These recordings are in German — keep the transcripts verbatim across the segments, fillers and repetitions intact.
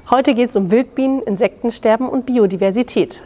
Heute geht es um Wildbienen, Insektensterben und Biodiversität.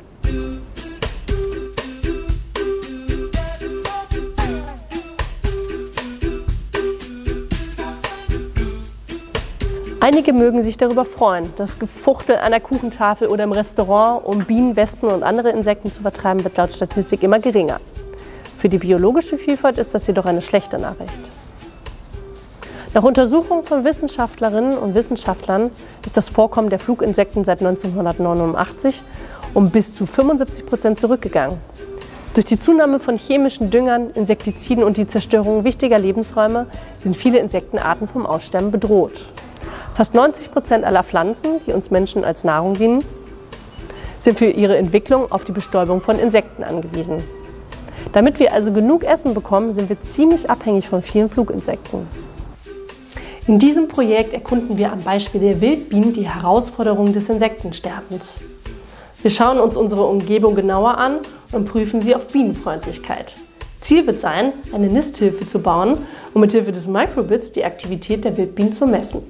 Einige mögen sich darüber freuen. Das Gefuchtel an der Kuchentafel oder im Restaurant, um Bienen, Wespen und andere Insekten zu vertreiben, wird laut Statistik immer geringer. Für die biologische Vielfalt ist das jedoch eine schlechte Nachricht. Nach Untersuchungen von Wissenschaftlerinnen und Wissenschaftlern ist das Vorkommen der Fluginsekten seit neunzehnhundertneunundachtzig um bis zu fünfundsiebzig Prozent zurückgegangen. Durch die Zunahme von chemischen Düngern, Insektiziden und die Zerstörung wichtiger Lebensräume sind viele Insektenarten vom Aussterben bedroht. Fast neunzig Prozent aller Pflanzen, die uns Menschen als Nahrung dienen, sind für ihre Entwicklung auf die Bestäubung von Insekten angewiesen. Damit wir also genug Essen bekommen, sind wir ziemlich abhängig von vielen Fluginsekten. In diesem Projekt erkunden wir am Beispiel der Wildbienen die Herausforderungen des Insektensterbens. Wir schauen uns unsere Umgebung genauer an und prüfen sie auf Bienenfreundlichkeit. Ziel wird sein, eine Nisthilfe zu bauen und mithilfe des Microbits die Aktivität der Wildbienen zu messen.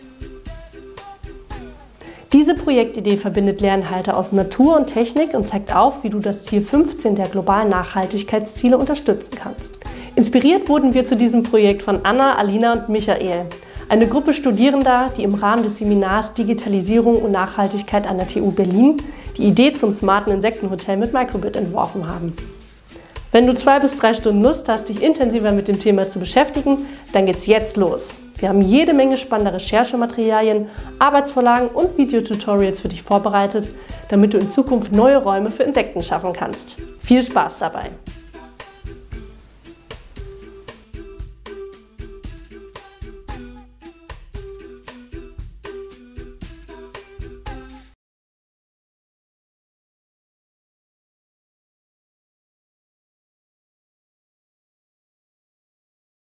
Diese Projektidee verbindet Lehrinhalte aus Natur und Technik und zeigt auf, wie du das Ziel fünfzehn der globalen Nachhaltigkeitsziele unterstützen kannst. Inspiriert wurden wir zu diesem Projekt von Anna, Alina und Michael, eine Gruppe Studierender, die im Rahmen des Seminars Digitalisierung und Nachhaltigkeit an der T U Berlin die Idee zum smarten Insektenhotel mit Microbit entworfen haben. Wenn du zwei bis drei Stunden Lust hast, dich intensiver mit dem Thema zu beschäftigen, dann geht's jetzt los. Wir haben jede Menge spannender Recherchematerialien, Arbeitsvorlagen und Videotutorials für dich vorbereitet, damit du in Zukunft neue Räume für Insekten schaffen kannst. Viel Spaß dabei!